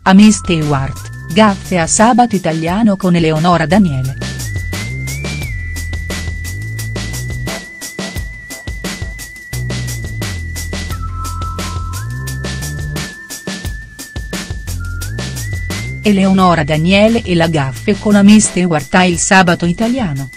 Amy Stewart, gaffe a Sabato Italiano con Eleonora Daniele. Eleonora Daniele e la gaffe con Amy Stewart a Il Sabato Italiano.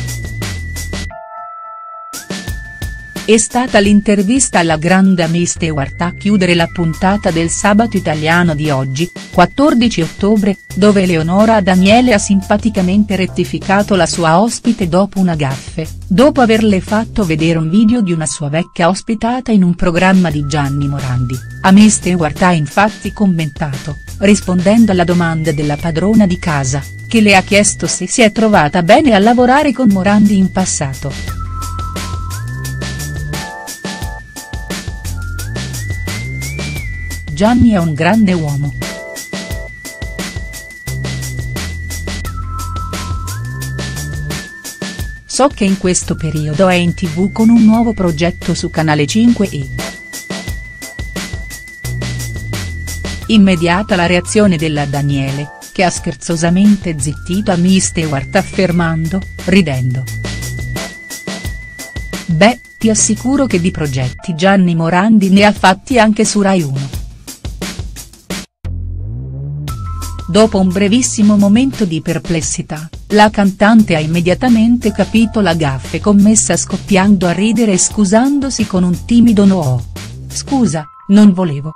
È stata l'intervista alla grande Amy Stewart a chiudere la puntata del Sabato Italiano di oggi, 14 ottobre, dove Eleonora Daniele ha simpaticamente rettificato la sua ospite dopo una gaffe, dopo averle fatto vedere un video di una sua vecchia ospitata in un programma di Gianni Morandi. Amy Stewart ha infatti commentato, rispondendo alla domanda della padrona di casa, che le ha chiesto se si è trovata bene a lavorare con Morandi in passato. Gianni è un grande uomo. So che in questo periodo è in TV con un nuovo progetto su Canale 5 e. Immediata la reazione della Daniele, che ha scherzosamente zittito Amy Stewart affermando, ridendo: "Beh, ti assicuro che di progetti Gianni Morandi ne ha fatti anche su Rai 1". Dopo un brevissimo momento di perplessità, la cantante ha immediatamente capito la gaffe commessa scoppiando a ridere e scusandosi con un timido "no, scusa, non volevo".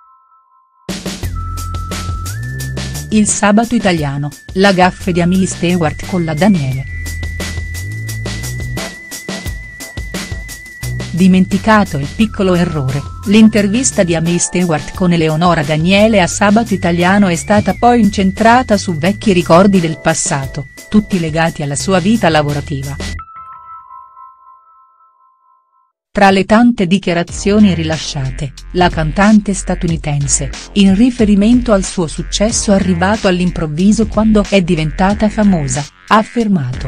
Il Sabato Italiano, la gaffe di Amy Stewart con la Daniele. Dimenticato il piccolo errore, l'intervista di Amy Stewart con Eleonora Daniele a Sabato Italiano è stata poi incentrata su vecchi ricordi del passato, tutti legati alla sua vita lavorativa. Tra le tante dichiarazioni rilasciate, la cantante statunitense, in riferimento al suo successo arrivato all'improvviso quando è diventata famosa, ha affermato: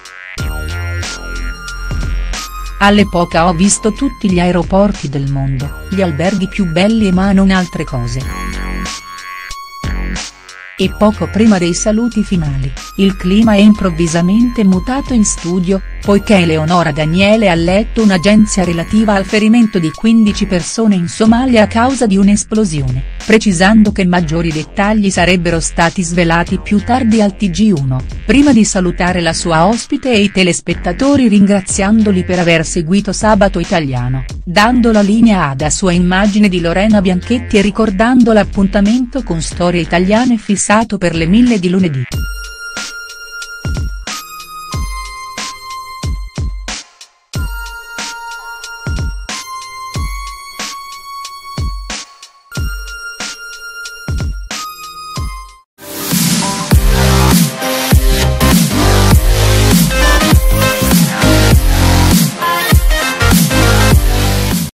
"All'epoca ho visto tutti gli aeroporti del mondo, gli alberghi più belli ma non altre cose. E poco prima dei saluti finali, il clima è improvvisamente mutato in studio, poiché Eleonora Daniele ha letto un'agenzia relativa al ferimento di 15 persone in Somalia a causa di un'esplosione, precisando che maggiori dettagli sarebbero stati svelati più tardi al TG1, prima di salutare la sua ospite e i telespettatori ringraziandoli per aver seguito Sabato Italiano, dando la linea alla sua immagine di Lorena Bianchetti e ricordando l'appuntamento con Storie Italiane fissato per le 1000 di lunedì".